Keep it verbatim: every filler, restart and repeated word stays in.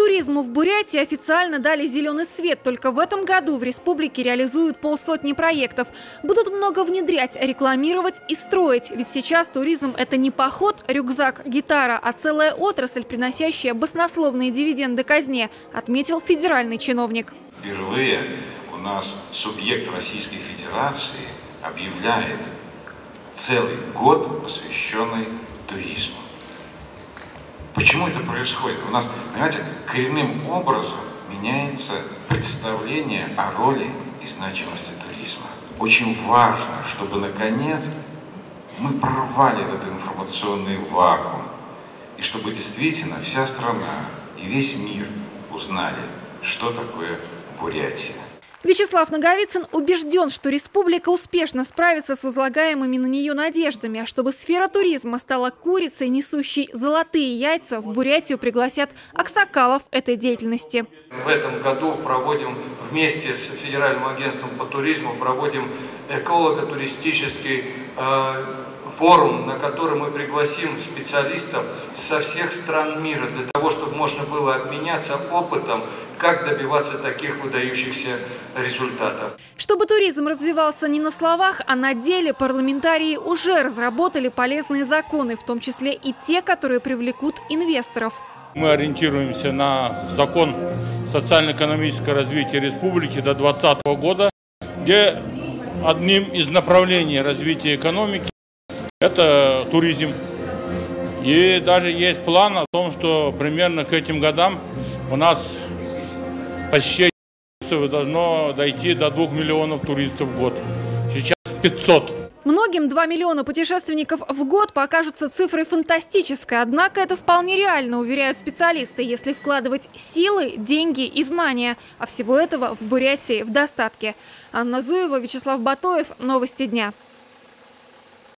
Туризму в Бурятии официально дали зеленый свет. Только в этом году в республике реализуют полсотни проектов. Будут много внедрять, рекламировать и строить. Ведь сейчас туризм – это не поход, рюкзак, гитара, а целая отрасль, приносящая баснословные дивиденды казне, отметил федеральный чиновник. Впервые у нас субъект Российской Федерации объявляет целый год, посвященный туризму. Почему это происходит? У нас, понимаете, коренным образом меняется представление о роли и значимости туризма. Очень важно, чтобы наконец мы прорвали этот информационный вакуум, и чтобы действительно вся страна и весь мир узнали, что такое Бурятия. Вячеслав Наговицын убежден, что республика успешно справится с возлагаемыми на нее надеждами. А чтобы сфера туризма стала курицей, несущей золотые яйца, в Бурятию пригласят аксакалов этой деятельности. В этом году проводим вместе с Федеральным агентством по туризму проводим эколого-туристический э, форум, на который мы пригласим специалистов со всех стран мира, для того, чтобы можно было обменяться опытом, как добиваться таких выдающихся результатов. Чтобы туризм развивался не на словах, а на деле, парламентарии уже разработали полезные законы, в том числе и те, которые привлекут инвесторов. Мы ориентируемся на закон социально-экономического развития республики до две тысячи двадцатого года, где одним из направлений развития экономики это туризм. И даже есть план о том, что примерно к этим годам у нас посещение должно дойти до двух миллионов туристов в год. Сейчас пятьсот. Многим два миллиона путешественников в год покажутся цифрой фантастической. Однако это вполне реально, уверяют специалисты, если вкладывать силы, деньги и знания. А всего этого в Бурятии в достатке. Анна Зуева, Вячеслав Батоев. Новости дня.